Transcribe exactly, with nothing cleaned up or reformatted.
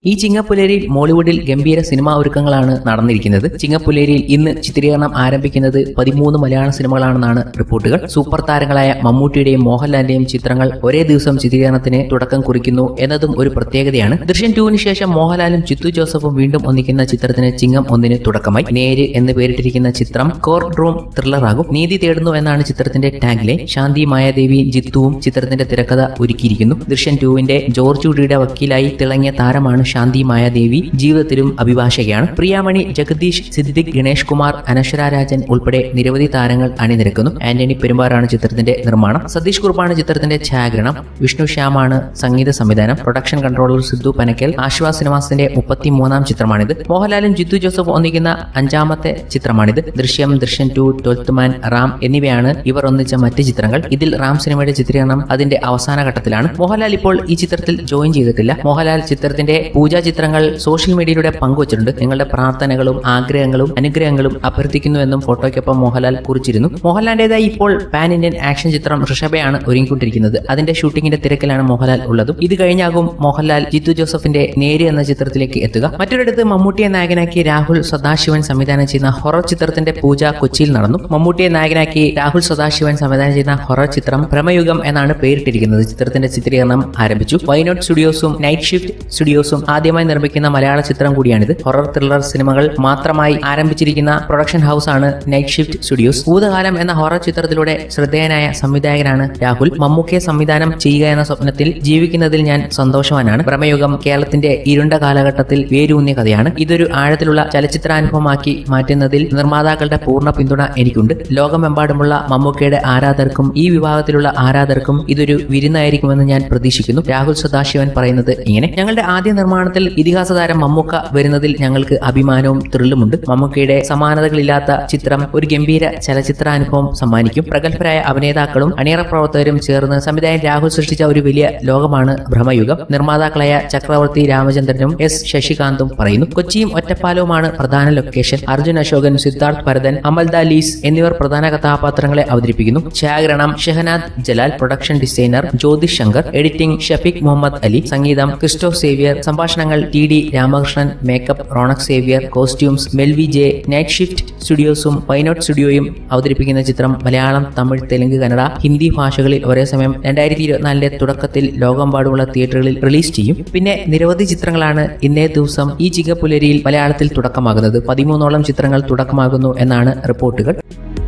ഈ ചിങ്ങപ്പുലരിയിൽ മോളിവുഡിൽ ഗംഭീര സിനിമാ ഒരുക്കങ്ങളാണ് നടന്നിരിക്കുന്നത്. ചിങ്ങപ്പുലരിയിൽ ഇന്ന് ചിത്രീകരണം ആരംഭിക്കുന്നത് പതിമൂന്ന് മലയാള സിനിമകളാണെന്നാണ് റിപ്പോർട്ടുകൾ. സൂപ്പർ താരങ്ങളായ മമ്മൂട്ടിയുടെയും മോഹൻലാലിന്റെയും ചിത്രങ്ങൾ ഒരേ ദിവസം ചിത്രീകരണത്തിന് തുടക്കം കുറിക്കുന്നു എന്നതും ഒരു പ്രത്യേകതയാണ്. ദൃശ്യം ടൂവിന് ശേഷം മോഹൻലാലും ജിത്തു ജോസഫും വീണ്ടും ഒന്നിക്കുന്ന ചിത്രത്തിന് ചിങ്ങം ഒന്നിന് തുടക്കമായി. നേര് എന്ന് പേരിട്ടിരിക്കുന്ന ചിത്രം കോർട്ട് റൂം ത്രില്ലറാകും. നീതി തേടുന്നു എന്നാണ് ചിത്രത്തിന്റെ ടാഗ്ലൈൻ. ശാന്തി മായാദേവിയും ജിത്തുവും ചിത്രത്തിന്റെ തിരക്കഥ ഒരുക്കിയിരിക്കുന്നു. ദൃശ്യം ടൂവിന്റെ ജോർജ് ഉഡിയുടെ വക്കീലായി തിളങ്ങിയ താരമാണ് ശാന്തി മായാദേവി. ജീവിതത്തിലും അഭിഭാഷകയാണ്. പ്രിയാമണി, ജഗദീഷ്, സിദ്ദിഖ്, ഗണേഷ് കുമാർ, അനശ്വര രാജൻ ഉൾപ്പെടെ നിരവധി താരങ്ങൾ അണിനിരക്കുന്നു. ആന്റണി പെരുമ്പാറാണ് ചിത്രത്തിന്റെ നിർമ്മാണം. സതീഷ് കുറുപ്പാണ് ചിത്രത്തിന്റെ ഛായാഗ്രഹണം. വിഷ്ണു ശ്യാമാണ് സംഗീത സംവിധാനം. Production controller Sidhu Panakkal. ആശ്വാസ് സിനിമാസിന്റെ മുപ്പത്തിമൂന്നാം ചിത്രമാണിത്. മോഹൻലാലും ജിത്തു ജോസഫ് ഒന്നിക്കുന്ന അഞ്ചാമത്തെ ചിത്രമാണിത്. ദൃശ്യം, ദൃശ്യം ടു, ട്വൽത്ത് മാൻ, റാം എന്നിവയാണ് ഇവർ ഒന്നിച്ച മറ്റ് ചിത്രങ്ങൾ. ഇതിൽ റാം സിനിമയുടെ ചിത്രീകരണം അതിന്റെ അവസാന ഘട്ടത്തിലാണ്. മോഹൻലാൽ ഇപ്പോൾ ഈ ചിത്രത്തിൽ ജോയിൻ ചെയ്തിട്ടില്ല. മോഹൻലാൽ ചിത്രത്തിന്റെ പൂജാ ചിത്രങ്ങൾ സോഷ്യൽ മീഡിയയിലൂടെ പങ്കുവച്ചിട്ടുണ്ട്. നിങ്ങളുടെ പ്രാർത്ഥനകളും ആഗ്രഹങ്ങളും അനുഗ്രഹങ്ങളും അഭ്യർത്ഥിക്കുന്നുവെന്നും ഫോട്ടോയ്ക്കൊപ്പം മോഹൻലാൽ കുറിച്ചിരുന്നു. മോഹൻലാലിന്റേതായി ഇപ്പോൾ പാൻ ഇന്ത്യൻ ആക്ഷൻ ചിത്രം ഋഷഭയാണ് ഒരുങ്ങിക്കൊണ്ടിരിക്കുന്നത്. അതിന്റെ ഷൂട്ടിംഗിന്റെ തിരക്കിലാണ് മോഹൻലാൽ ഉള്ളതും. ഇത് കഴിഞ്ഞാകും മോഹൻലാൽ ജിത്തു ജോസഫിന്റെ നേര് എന്ന ചിത്രത്തിലേക്ക് എത്തുക. മറ്റൊരിടത്ത് മമ്മൂട്ടിയെ നായകനാക്കി രാഹുൽ സദാശിവൻ സംവിധാനം ചെയ്യുന്ന ഹൊറർ ചിത്രത്തിന്റെ പൂജ കൊച്ചിയിൽ നടന്നു. മമ്മൂട്ടിയെ നായകനാക്കി രാഹുൽ സദാശിവൻ സംവിധാനം ചെയ്യുന്ന ഹൊറർ ചിത്രം ഭ്രമയുഗം എന്നാണ് പേരിട്ടിരിക്കുന്നത്. ചിത്രത്തിന്റെ ചിത്രീകരണം ആരംഭിച്ചു. വൈനോട്ട് സ്റ്റുഡിയോസും നൈറ്റ് ഷിഫ്റ്റ് സ്റ്റുഡിയോസും ആദ്യമായി നിർമ്മിക്കുന്ന മലയാള ചിത്രം കൂടിയാണിത്. ഹൊറർ ത്രില്ലർ സിനിമകൾ മാത്രമായി ആരംഭിച്ചിരിക്കുന്ന പ്രൊഡക്ഷൻ ഹൗസ് ആണ് നൈറ്റ് ഷിഫ്റ്റ് സ്റ്റുഡിയോസ്. ഭൂതകാലം എന്ന ഹൊറർ ചിത്രത്തിലൂടെ ശ്രദ്ധേയനായ സംവിധായകനാണ് രാഹുൽ. മമ്മൂക്കയെ സംവിധാനം ചെയ്യുക എന്ന സ്വപ്നത്തിൽ ജീവിക്കുന്നതിൽ ഞാൻ സന്തോഷവാനാണ്. ഭ്രമയുഗം കേരളത്തിന്റെ ഇരുണ്ട കാലഘട്ടത്തിൽ വേരൂന്നിയ കഥയാണ്. ഇതൊരു ആഴത്തിലുള്ള ചലച്ചിത്രാനുഭവമാക്കി മാറ്റുന്നതിൽ നിർമ്മാതാക്കളുടെ പൂർണ്ണ പിന്തുണ എനിക്കുണ്ട്. ലോകമെമ്പാടുമുള്ള മമ്മൂക്കയുടെ ആരാധകർക്കും ഈ വിഭാഗത്തിലുള്ള ആരാധകർക്കും ഇതൊരു വിരുന്നായിരിക്കുമെന്ന് ഞാൻ പ്രതീക്ഷിക്കുന്നു. രാഹുൽ സദാശിവൻ പറയുന്നത് ഇങ്ങനെ: ഞങ്ങളുടെ ആദ്യ നിർമ്മാണത്തിൽ ഇതിഹാസ താരം മമ്മൂക്ക വരുന്നതിൽ ഞങ്ങൾക്ക് അഭിമാനവും ത്രില്ലുമുണ്ട്. മമ്മൂക്കയുടെ സമാനതകളില്ലാത്ത ചിത്രം ഒരു ഗംഭീര ചലച്ചിത്രാനുഭവം സമ്മാനിക്കും. പ്രഗത്ഭരായ അഭിനേതാക്കളും അണിയറ പ്രവർത്തകരും ചേർന്ന് സംവിധായകൻ രാഹുൽ സൃഷ്ടിച്ച ഒരു വലിയ ലോകമാണ് ഭ്രമയുഗം. നിർമ്മാതാക്കളായ ചക്രവർത്തി രാമചന്ദ്രനും എസ് ശശികാന്തും പറയുന്നു. കൊച്ചിയും ഒറ്റപ്പാലവുമാണ് പ്രധാന ലൊക്കേഷൻ. അർജുൻ അശോകൻ, സിദ്ധാർത്ഥ് ഭരതൻ, അമൽദ ലീസ് എന്നിവർ പ്രധാന കഥാപാത്രങ്ങളെ അവതരിപ്പിക്കുന്നു. ഛായാഗ്രഹണം Shehnad Jalal. Production designer Jyothish Shankar. Editing Shafeeq Muhammad Ali. സംഗീതം ക്രിസ്റ്റോ സേവ്യർ. സംഭാഷണങ്ങൾ T D Ramakrishnan. Makeup Ronex Xavier. Costumes Melwy J. Night shift സ്റ്റുഡിയോസും വൈനോട്ട് സ്റ്റുഡിയോയും അവതരിപ്പിക്കുന്ന ചിത്രം മലയാളം, തമിഴ്, തെലുങ്ക്, കന്നഡ, ഹിന്ദി ഭാഷകളിൽ ഒരേ സമയം രണ്ടായിരത്തി ഇരുപത്തിനാലിന്റെ തുടക്കത്തിൽ ലോകമെമ്പാടുമുള്ള തിയേറ്ററുകളിൽ റിലീസ് ചെയ്യും. പിന്നെ നിരവധി ചിത്രങ്ങളാണ് ഇന്നേ ദിവസം ഈ ചിങ്ങപ്പുലരിയിൽ മലയാളത്തിൽ തുടക്കമാകുന്നത്. പതിമൂന്നോളം ചിത്രങ്ങൾ തുടക്കമാകുന്നു എന്നാണ് റിപ്പോർട്ടുകൾ.